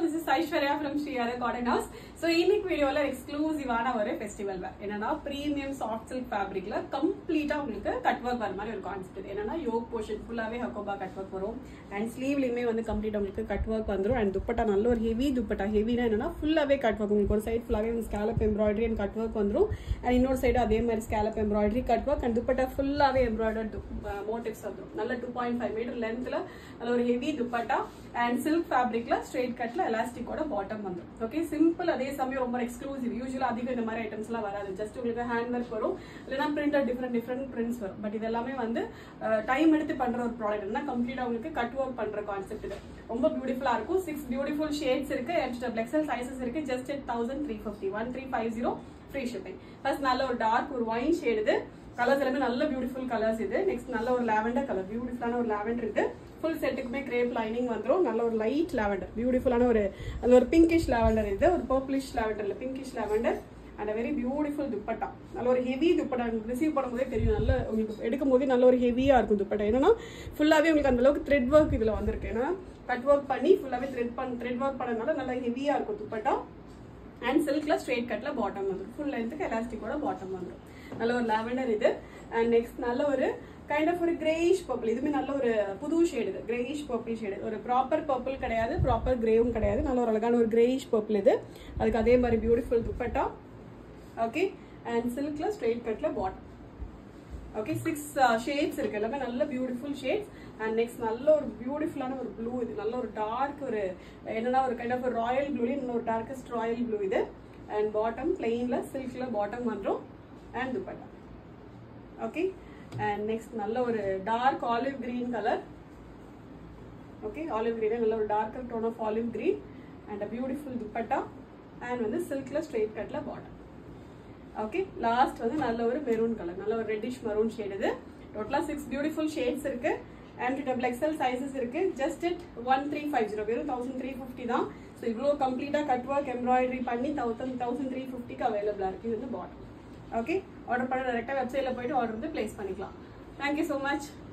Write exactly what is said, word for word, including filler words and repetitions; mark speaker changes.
Speaker 1: this is Aishwarya from Shriyara Cotton House. So இன்னைக்கு வீடியோல எக்ஸ்க்ளூசிவான ஒரு ஃபெஸ்டிவல் வேர் என்னன்னா பிரீமியம் சாஃப்ட் சில்க் ஃபேப்ரிக்ல கம்ப்ளீட்டா உங்களுக்கு கட் ஒர்க் வர மாதிரி ஒரு கான்செப்ட். என்னன்னா யோக் போர்ஷன் ஃபுல்லாவே ஹக்கோபா கட் ஒர்க் வரும் அண்ட் ஸ்லீவ்லயுமே வந்து கம்ப்ளீட்டா உங்களுக்கு கட் ஒர்க் வந்துரும் அண்ட் துப்பட்டா நல்ல ஒரு ஹெவி துப்பட்டா. ஹெவினா என்னன்னா ஃபுல்லாவே கட் ஒர்க். உங்களுக்கு ஒரு சைடு ஃபுல்லாவே scallop embroidery and cut work வந்துரும் அண்ட் இன்னொரு சைடு அதே மாதிரி scallop embroidery cut work and dupatta ஃபுல்லாவே எம்ப்ராய்டர்ட் மோட்டிவ்ஸ் வந்துரும். நல்ல டூ பாயிண்ட் ஃபைவ் மீட்டர் லென்த்ல நல்ல ஒரு ஹெவி துப்பட்டா அண்ட் சில்க் ஃபேப்ரிக்ல ஸ்ட்ரெயிட் கட்ல எலாஸ்டிக்கோட பாட்டம் வந்துடும். Okay, simple. அதே சமயம் ரொம்ப எக்ஸ்க்ளூசிவ். யூஸ்வலா அதிகம் இந்த மாதிரி ஐட்டம்ஸ் எல்லாம் வராது. ஜஸ்ட் உங்களுக்கு ஹேண்ட் ஒர்க் வரும், இல்லைன்னா பிரிண்டர் டிஃப்ரெண்ட் டிஃப்ரெண்ட் பிரிண்ட்ஸ் வரும். பட் இது எல்லாமே வந்து டைம் எடுத்து பண்ற ஒரு ப்ராடக்ட். என்ன கம்ப்ளீட்டா உங்களுக்கு கட் ஒர்க் பண்ற கான்செப்ட். இது ரொம்ப பியூட்டிஃபுல்லா இருக்கும். சிக்ஸ் பியூட்டிஃபுல் ஷேட்ஸ் இருக்கு, எக்ஸல் சைசஸ் இருக்கு. Just at thousand three fifty one three five zero free shipping. First நல்ல ஒரு டார்க் ஒரு ஒயின் ஷேட். இது கலர்ஸ் எல்லாமே நல்ல பியூட்டிஃபுல் கலர்ஸ். இது நெக்ஸ்ட் நல்ல ஒரு லாவெண்டர் கலர், பியூட்டிஃபுல்லான ஒரு லாவெண்டர் இருக்கு. ஃபுல் செட்டுக்குமே கிரேப் லைனிங் வந்துடும். நல்ல ஒரு லைட் லாவெண்டர், பியூட்டிஃபுல்லான ஒரு அந்த ஒரு பிங்கிஷ் லாவெண்டர். இது ஒரு பர்பிளிஷ் லாவெண்டர் இல்ல, pinkish lavender and very beautiful dupatta. நல்ல ஒரு ஹெவி துப்பட்டா. உங்களுக்கு ரிசீவ் பண்ணும்போதே தெரியும், நல்ல உங்களுக்கு எடுக்கும் போதே நல்ல ஒரு ஹெவியா இருக்கும் துப்பட்டா. என்னன்னா ஃபுல்லாவே உங்களுக்கு அந்த அளவுக்கு த்ரெட் ஒர்க் இதுல வந்திருக்கு. ஏன்னா கட் ஒர்க் பண்ணி ஃபுல்லாவே த்ரெட் பண்ண த்ரெட் ஒர்க் பண்ணனால நல்ல ஹெவியா இருக்கும் துப்பட்டா. அண்ட் சில்க்ல ஸ்ட்ரெயிட் கட்ல பாட்டம் வந்துடும். ஃபுல் லென்த்துக்கு எலாஸ்டிக்கோட பாட்டம் வந்துடும். நல்ல ஒரு லாவெண்டர் இது. அண்ட் நெக்ஸ்ட் நல்ல ஒரு கைண்ட் ஆஃப் ஒரு கிரேயிஷ் பர்பிள். இதுவுமே நல்ல ஒரு புது ஷேடு. இது கிரேயிஷ் பர்பிள் ஷேடு. ஒரு ப்ராப்பர் பர்பிள் கிடையாது, ப்ராப்பர் கிரேவும் கிடையாது. நல்ல ஒரு அழகான ஒரு கிரேயிஷ் பர்பிள் இது. அதுக்கு அதே மாதிரி பியூட்டிஃபுல் துப்பட்டா. ஓகே, அண்ட் சில்க்ல ஸ்ட்ரெயிட் கட்ல பாட்டம். ஓகே, சிக்ஸ் ஷேட்ஸ் இருக்கு, எல்லாமே நல்ல பியூட்டிஃபுல் ஷேட்ஸ். அண்ட் நெக்ஸ்ட் நல்ல ஒரு பியூட்டிஃபுல்லான ஒரு ப்ளூ. இது நல்ல ஒரு டார்க் ஒரு என்னன்னா ஒரு கைண்ட் ஆஃப் ஒரு ராயல் ப்ளூல இன்னொரு டார்க்கஸ்ட் ராயல் ப்ளூ இது. அண்ட் பாட்டம் பிளெயின்ல சில்க்ல பாட்டம் வந்துடும் and dupatta. Okay, and next நல்ல ஒரு dark olive green colour. Okay, olive green நல்ல ஒரு darker tone of olive green and a beautiful dupatta and வந்து சில்க்ல ஸ்ட்ரெயிட் கட்ல பாட்டம். ஓகே, லாஸ்ட் வந்து நல்ல ஒரு மெரூன் கலர், நல்ல ஒரு ரெட்டிஷ் மெரூன் ஷேட். இது டோட்டலா சிக்ஸ் பியூட்டிஃபுல் ஷேட்ஸ் இருக்கு அண்ட் டபுள் எக்ஸ்எல் சைசஸ் இருக்கு. Just at one three five zero வெறும் தௌசண்ட் த்ரீ ஃபிஃப்டி தான். ஸோ இவ்வளோ கம்ப்ளீட்டா கட் ஒர்க் எம்ப்ராய்டரி பண்ணி தௌசண்ட் தௌசண்ட் த்ரீ ஃபிஃப்டிக்கு அவைலபிளா இருக்கு. இது வந்து பாட்டம். ஓகே, ஆர்டர் பண்ண டேரக்டா வெப்சைட்ல போயிட்டு ஆர்டர் வந்து பிளேஸ் பண்ணிக்கலாம். Thank you so much.